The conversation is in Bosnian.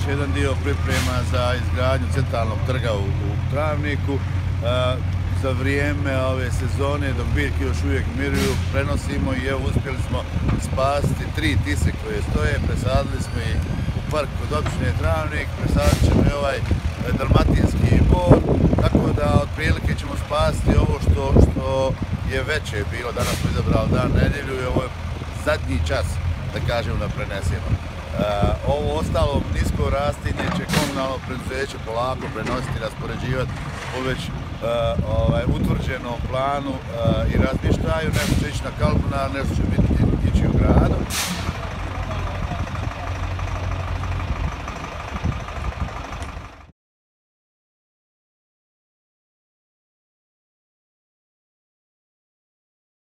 jedan dio priprema za izgradnju centralnog trga u Travniku. Za vrijeme ove sezone, dok biljke još uvijek miruju, prenosimo i evo uspjeli smo spasiti 3 tise koje stoje. Presadili smo i u park kod općine Travnik, presadit ćemo i ovaj dalmatinski bor, tako da otprilike ćemo spasiti ovo što je veće bilo. Danas smo izabrali dan nedjelju i ovo je zadnji čas, da kažem, da prenesemo. Ovo ostalo nisko rastinje će komunalno preduzeće polako prenositi, raspoređivati po već utvrđenom planu i razmještaju. Nešto će ići na Kalbunar, nešto će ići u gradu.